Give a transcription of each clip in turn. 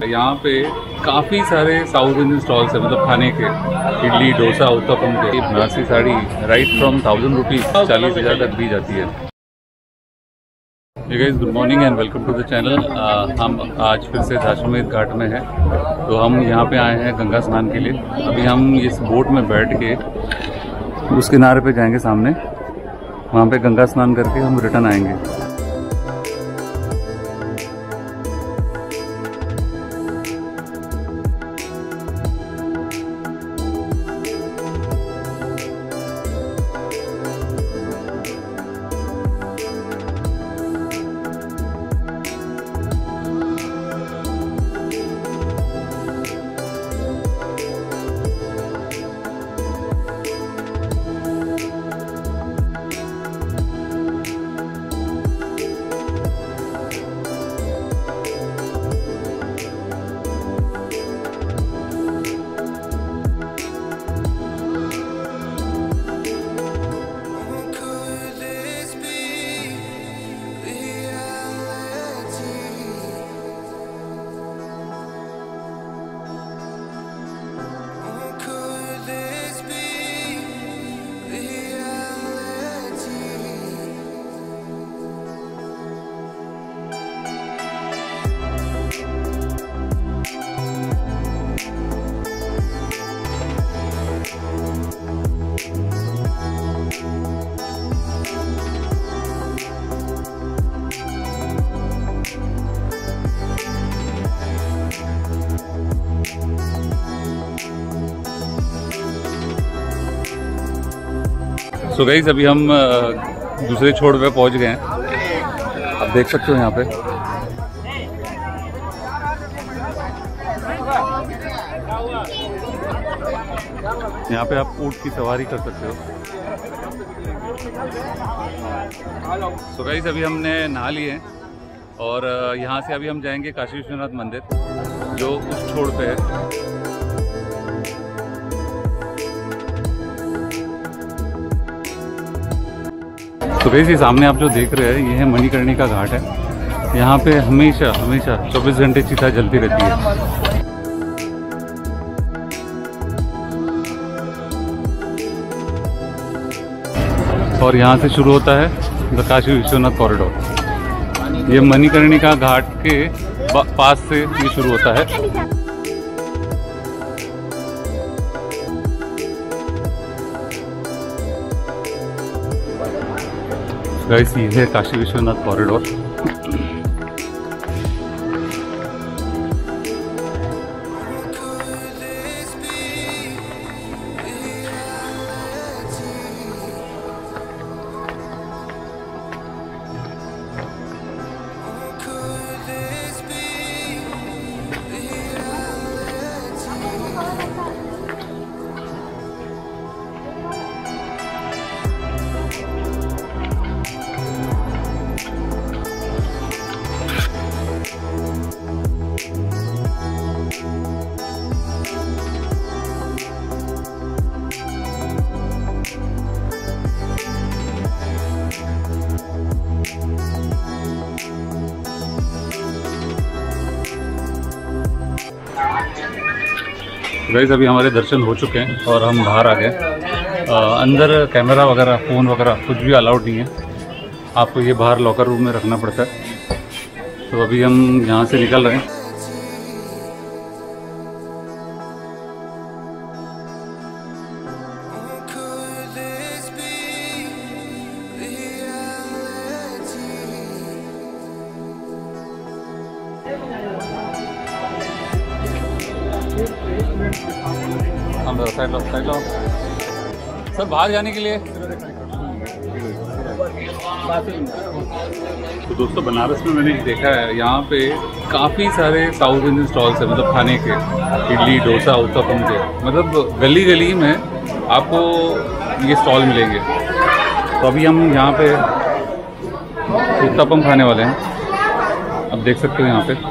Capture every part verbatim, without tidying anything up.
यहाँ पे काफ़ी सारे साउथ इंडियन स्टॉल्स है, मतलब खाने के, इडली डोसा उत्तपम के। Banarasi sari right from thousand rupees चालीस हज़ार तक दी जाती है। Guys good morning and welcome to the channel. हम आज फिर से दशाश्वमेध घाट में हैं, तो हम यहाँ पे आए हैं गंगा स्नान के लिए। अभी हम इस बोट में बैठ के उस किनारे पे जाएंगे सामने, वहाँ पे गंगा स्नान करके हम रिटर्न आएंगे। सो गाइस अभी हम दूसरे छोर पे पहुंच गए हैं। आप देख सकते हो यहाँ पे यहाँ पे आप ऊंट की सवारी कर सकते हो। सो गाइस अभी हमने नहा लिए हैं और यहाँ से अभी हम जाएंगे काशी विश्वनाथ मंदिर, जो उस छोर पे है। तो वैसे सामने आप जो देख रहे हैं ये है मणिकर्णिका घाट है। यहाँ पे हमेशा हमेशा चौबीस घंटे चिता जलती रहती है। और यहाँ से शुरू होता है द काशी विश्वनाथ कॉरिडोर। ये मणिकर्णिका घाट के पास से ये शुरू होता है। गाइस ये है काशी विश्वनाथ कॉरिडोर। गाइस अभी हमारे दर्शन हो चुके हैं और हम बाहर आ गए। अंदर कैमरा वगैरह फ़ोन वगैरह कुछ भी अलाउड नहीं है, आपको ये बाहर लॉकर रूम में रखना पड़ता है। तो अभी हम यहाँ से निकल रहे हैं। अंदर साइड लो साइड लो सर, बाहर जाने के लिए। तो दोस्तों बनारस में मैंने देखा है यहाँ पे काफ़ी सारे साउथ इंडियन स्टॉल्स है, मतलब खाने के, इडली डोसा उत्तपम के। मतलब गली गली में आपको ये स्टॉल मिलेंगे। तो अभी हम यहाँ पे उत्तपम खाने वाले हैं, आप देख सकते हो यहाँ पे।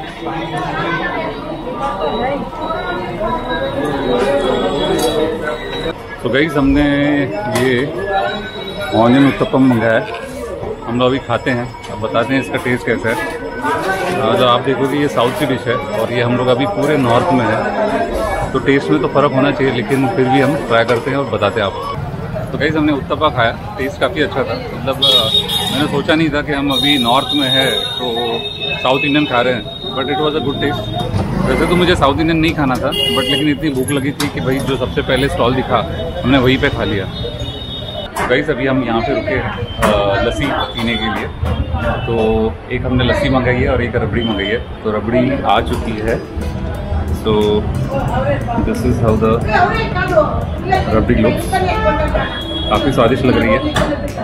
तो गाइस हमने ये ऑनियन उत्तपम मंगाया है, हम लोग अभी खाते हैं। अब बताते हैं इसका टेस्ट कैसा है। जो आप देखोगे ये साउथ की डिश है और ये हम लोग अभी पूरे नॉर्थ में है, तो टेस्ट में तो फ़र्क होना चाहिए, लेकिन फिर भी हम ट्राई करते हैं और बताते हैं आपको। तो गाइस हमने उत्तपा खाया, टेस्ट काफ़ी अच्छा था। मतलब मैंने सोचा नहीं था कि हम अभी नॉर्थ में है तो साउथ इंडियन खा रहे हैं, but it was a good taste. वैसे तो मुझे साउथ इंडियन नहीं खाना था, बट लेकिन इतनी भूख लगी थी कि भाई जो सबसे पहले स्टॉल दिखा हमने वहीं पे खा लिया। तो गाइस अभी हम यहाँ पे रुके हैं लस्सी पीने के लिए। तो एक हमने लस्सी मंगाई है और एक रबड़ी मंगाई है। तो रबड़ी आ चुकी है। So this is how the rabri looks. काफ़ी स्वादिष्ट लग रही है।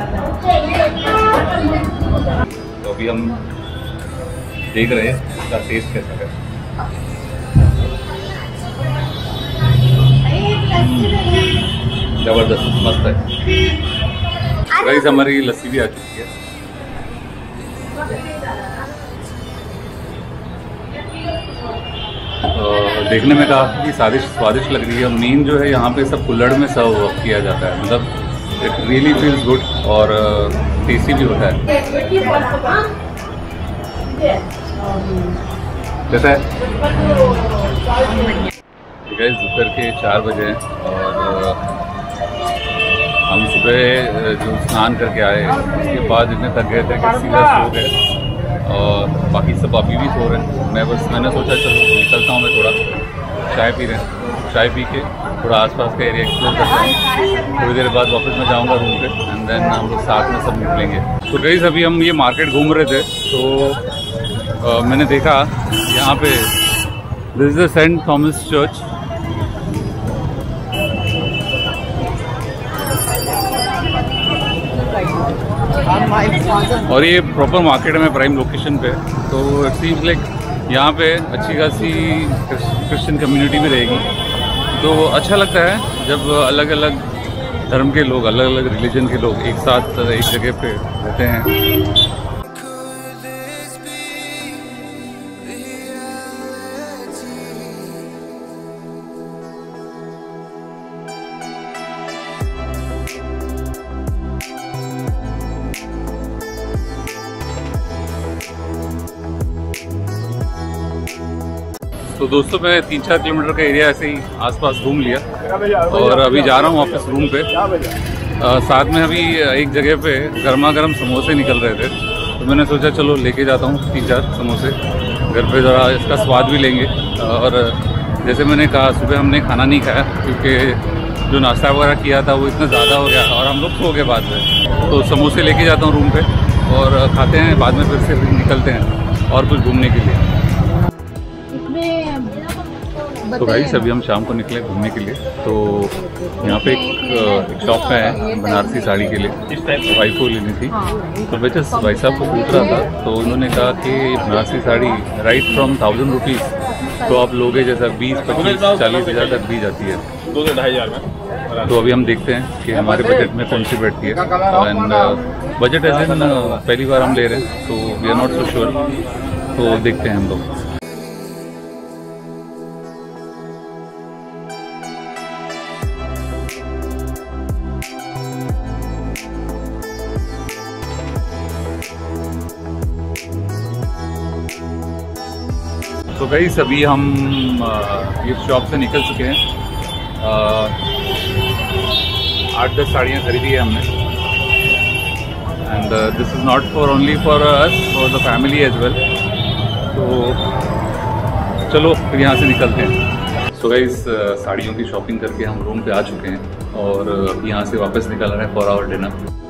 तो अभी हम देख रहे हैं इसका टेस्ट कैसा है। जबरदस्त, मस्त है। गाइस हमारी लस्सी भी आ चुकी है। तो देखने में काफ़ी स्वादिष्ट स्वादिष्ट लग रही है। मेन जो है यहाँ पे सब कुल्हड़ में सर्व किया जाता है। मतलब इट रियली फील्स गुड और टेस्टी भी होता है। कैसा है? गाइस दोपहर के चार बजे हैं और हम सुबह जो स्नान करके आए उसके बाद इतने थक गए थे कि सीधा सो गए और बाकी सब अभी भी सो रहे हैं। मैं बस मैंने सोचा चलो निकलता हूँ, मैं थोड़ा चाय पी रहे हैं, चाय पी के थोड़ा आसपास का एरिया एक्सप्लोर करता हूँ। थोड़ी देर बाद वापस में जाऊँगा रूम पे एंड देन हम लोग साथ में सब निकलेंगे। तो गाइस अभी हम ये मार्केट घूम रहे थे तो आ, मैंने देखा यहाँ पे this is the Saint Thomas church. और ये प्रॉपर मार्केट में प्राइम लोकेशन पे, तो इट सीम्स लाइक यहाँ पे अच्छी खासी क्रिश्चियन कम्युनिटी भी रहेगी। तो अच्छा लगता है जब अलग अलग धर्म के लोग, अलग अलग रिलीजन के लोग एक साथ एक जगह पे रहते हैं। तो दोस्तों मैं तीन चार किलोमीटर का एरिया ऐसे ही आसपास घूम लिया और अभी जा रहा हूँ वापस रूम पे। आ, साथ में अभी एक जगह पे गर्मा गर्म समोसे निकल रहे थे, तो मैंने सोचा चलो लेके जाता हूँ तीन चार समोसे घर पे, ज़रा इसका स्वाद भी लेंगे। और जैसे मैंने कहा सुबह हमने खाना नहीं खाया क्योंकि जो नाश्ता वगैरह किया था वो इतना ज़्यादा हो गया और हम लोग सो गए बाद में। तो समोसे लेके जाता हूँ रूम पे और खाते हैं, बाद में फिर से निकलते हैं और कुछ घूमने के लिए। तो गाइस अभी हम शाम को निकले घूमने के लिए। तो यहाँ पे एक, एक शॉप है बनारसी साड़ी के लिए, इस टाइप की वाइफ को लेनी थी। तो मैं जस्ट भाई साहब को पूछ रहा था तो उन्होंने कहा कि Banarasi sari right from thousand rupees तो आप लोगे जैसा बीस पच्चीस चालीस हज़ार तक भी जाती है, दो से ढाई हज़ार में। तो अभी हम देखते हैं कि हमारे बजट में कौन सी बैठती है। एंड बजट एज इन पहली बार हम ले रहे हैं तो we are not so sure, तो देखते हैं हम लोग। तो गाइस अभी हम इस शॉप से निकल चुके हैं। आठ दस साड़ियाँ खरीदी है हमने and this is not for only for us, for the family as well. तो चलो फिर यहाँ से निकलते हैं। सो गाइस साड़ियों की शॉपिंग करके हम रूम पे आ चुके हैं और यहाँ से वापस निकल रहे हैं फॉर आवर डिनर।